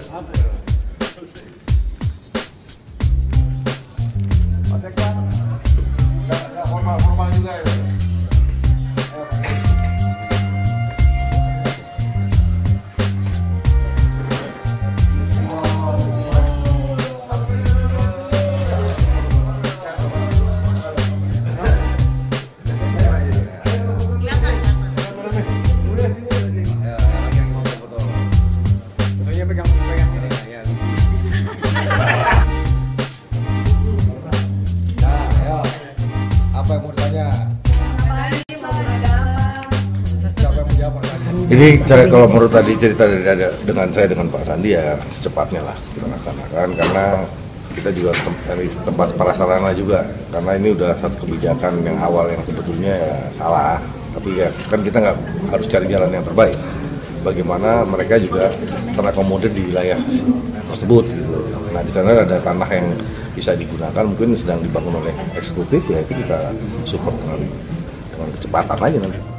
Formal juga ya. Ini kalau menurut tadi cerita dengan saya dengan Pak Sandi ya secepatnya lah kita laksanakan karena kita juga dari tempat prasarana juga karena ini udah satu kebijakan yang awal yang sebetulnya ya salah tapi ya kan kita nggak harus cari jalan yang terbaik bagaimana mereka juga terakomodir di wilayah tersebut gitu. Nah di sana ada tanah yang bisa digunakan mungkin sedang dibangun oleh eksekutif ya itu kita support dengan kecepatan aja nanti.